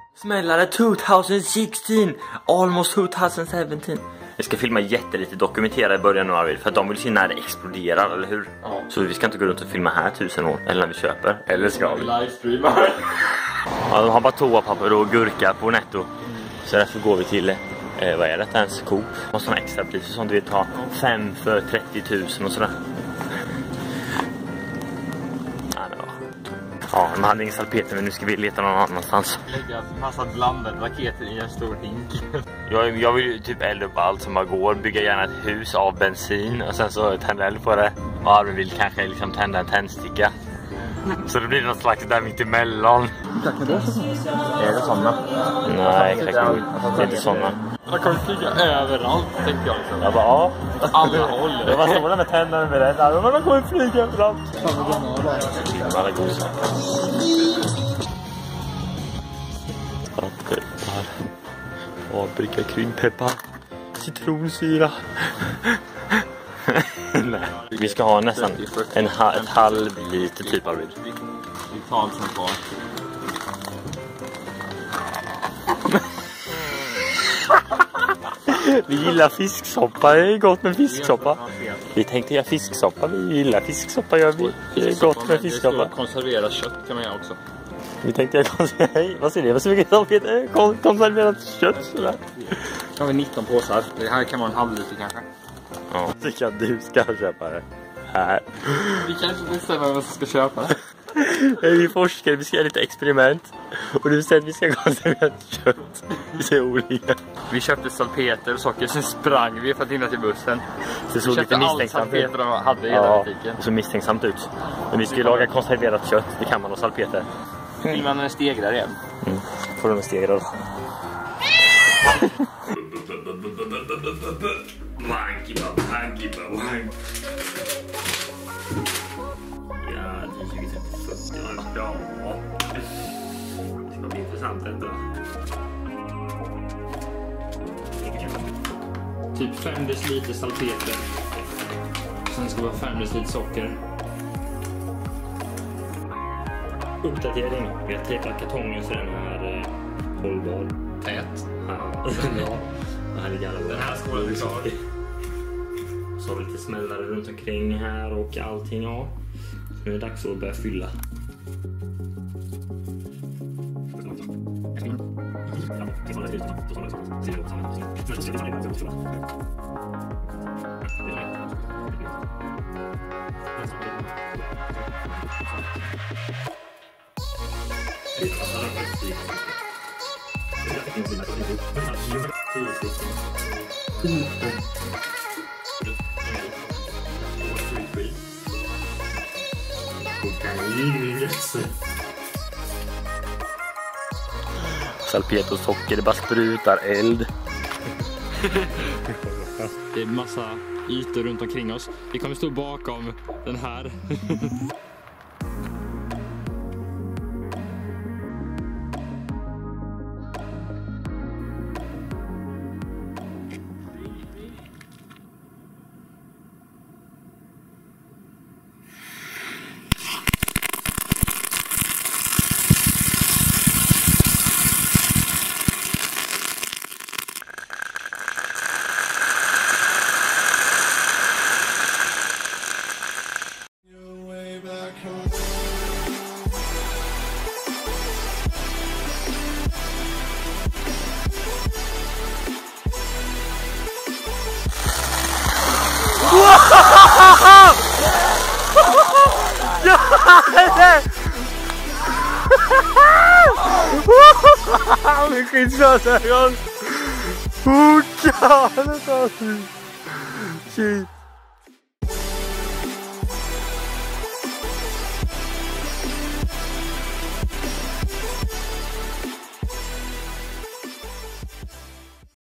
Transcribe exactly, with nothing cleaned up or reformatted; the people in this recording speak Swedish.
Smällare tjugo sexton, almost tjugo sjutton. Jag ska filma jättelite dokumentera i början nu, Arvid, för att de vill se när det exploderar, eller hur? Ja. Så vi ska inte gå runt och filma här tusen år, eller när vi köper. Eller ska vi? Livestreama. Ja, de har bara toapapper och gurka på Netto. Mm. Så därför går vi till, eh, vad är det? Ens Coop. Och sådana extra priser som du vill ta. Fem för trettio tusen och sådär. Ja, de hade ingen salpeter, men nu ska vi leta någon annanstans. Lägga massa blandade raketer i en stor hink. Jag, jag vill ju typ elda upp allt som bara går. Bygga gärna ett hus av bensin och sen så tända eld på det. Och Arvid vill kanske liksom tända en tändsticka. Så det blir något slags där mitt emellan. Är det sådana? Nej, exakt. Det är inte sådana. Man kommer flyga överallt, tänkte jag liksom. Jag bara, ja. Alla håll. Det var så med tänderna med det. Men man kommer flyga överallt. Man är god. Peppar. Avbricka kryddpeppar. Citronsyra. Nej. Vi ska ha nästan en ha ett halv liter typ av vid. Vi tar allt som kvar. Vi gillar fisksoppa, det är gott med fisksoppa. Vi tänkte göra fisksoppa, vi gillar fisksoppa, gör vi. Det är gott med fisksoppa. Konserverat kött kan man göra också. Vi tänkte jag konservera, vad säger det? Vad säger det? Konserverat kött eller? Nu har vi nitton påsar. Det här kan vara en halv liter kanske. Ja, tycker jag du ska köpa det. Här. Vi kanske bestämmer vem som ska köpa det. Vi forskar, vi ska göra lite experiment. Och du säger att vi ska konservera kött. Vi ser olika. Vi köpte salpeter och socker, sen sprang vi för att hinna till bussen. Det såg lite misstänksamt ut. De hade i ja, butiken. Det såg misstänksamt ut. Men vi ska ju laga konserverat kött, det kan man ha salpeter. Vill man en stegrar igen? Mm. Får du en stegrar? Ja, det är tjugo fyrtio. Ja, det ska bli intressant ändå. Typ fem deciliter salpeter. Sen ska det vara fem deciliter socker. Uppdatering. Vi har tejpat kartongen så den är eh, hållbar. Tät. Ja, bra. Det här är jävla bra. Den här ska vara klar. Så har vi lite smällare runt omkring här och allting, ja. Nu är det dags att börja fylla. Salpeter och socker, det bara sprutar eld. Det är massa ytor runt omkring oss. Vi kommer stå bakom den här. Det skitsnöt här. Oh, God. Shit.